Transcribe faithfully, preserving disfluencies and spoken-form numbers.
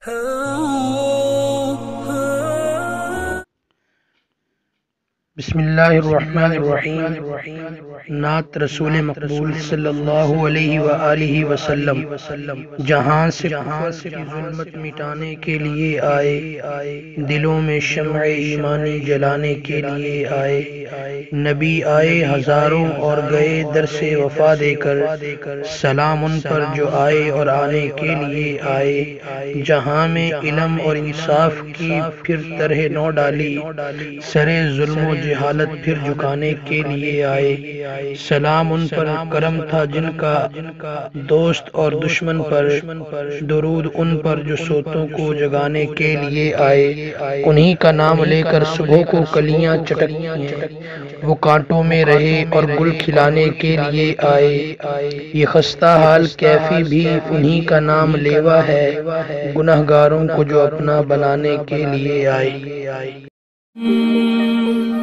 بسم اللہ الرحمن الرحیم۔ نعت رسول مقبول صلی اللہ علیہ وآلہ وسلم۔ جہاں سے کفر کی ظلمت مٹانے کے لیے آئے، دلوں میں شمع ایمانی جلانے کے لیے آئے۔ نبی آئے ہزاروں اور گئے در سے وفا دے کر، سلام ان پر جو آئے اور آنے کے لیے آئے۔ جہاں میں علم اور انصاف کی پھر طرح نو ڈالی، سرے ظلم و جہالت پھر جھکانے کے لیے آئے۔ سلام ان پر کرم تھا جن کا دوست اور دشمن پر، درود ان پر جو سوتوں کو جگانے کے لیے آئے۔ انہی کا نام لے کر صبح کو کلیاں چٹکتی ہیں، وہ کانٹوں میں رہے اور گل کھلانے کے لیے آئے۔ یہ خستہ حال کیفی بھی انہی کا نام لیوا ہے، گنہگاروں کو جو اپنا بنانے کے لیے آئے۔